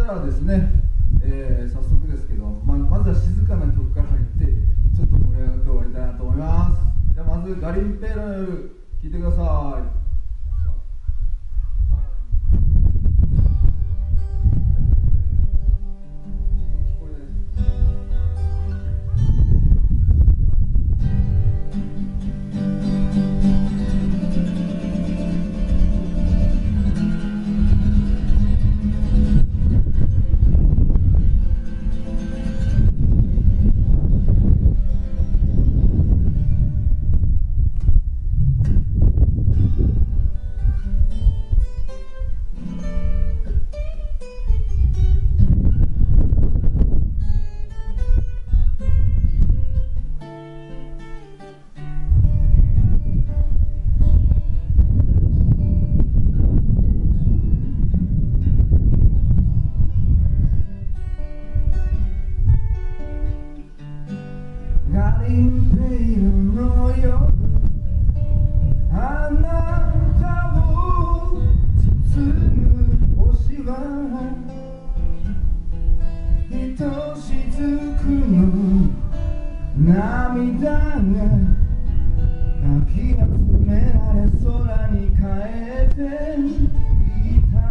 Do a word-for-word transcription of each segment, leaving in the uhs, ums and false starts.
らですね、えー、早速ですけど、ま、まずは静かな曲から入ってちょっと盛り上がって終わりたいなと思います。じゃあまずガリンペールの夜聴いてください。ガリンペイルの夜、あなたを包む星はひとしずくの涙がかき集められ空に変えていた。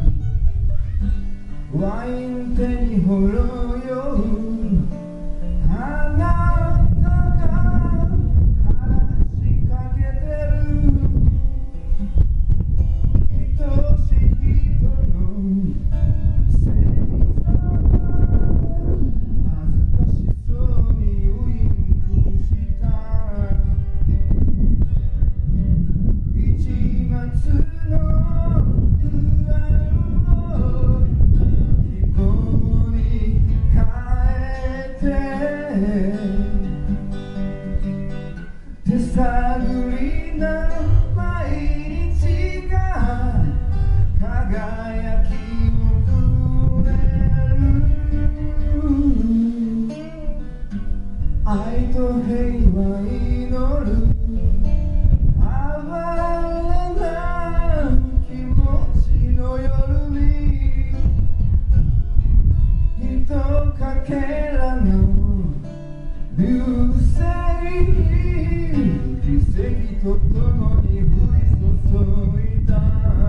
ワイン手にほろ酔うあなたが話しかけてる。愛しい人のせいさ恥ずかしそうにウインクした。一月の不安を希望に変えて手探りな毎日が輝きをくれる。愛と平和祈る哀れな気持ちの夜にひとかけらの流星奇跡とともに降り注いだ。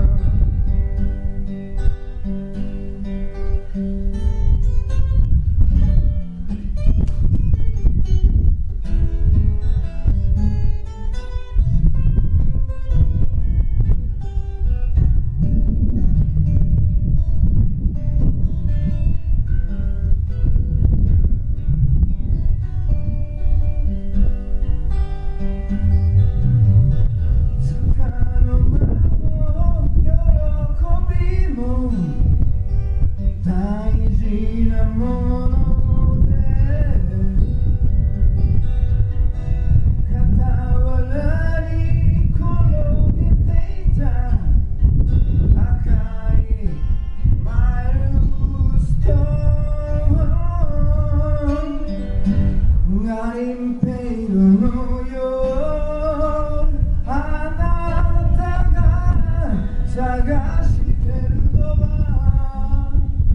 ガリンペイルの夜、あなたが探してるのは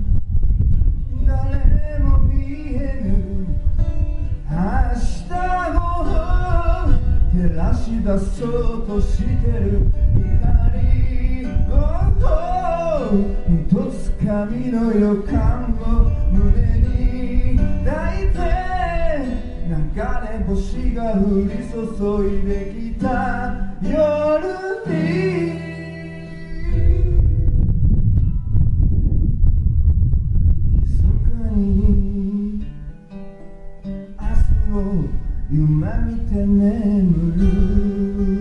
誰も見えぬ明日を照らし出そうとしてる光をひとつかみの予感を胸に抱いて流れ星が降り注いできた夜に密かに明日を夢見て眠る。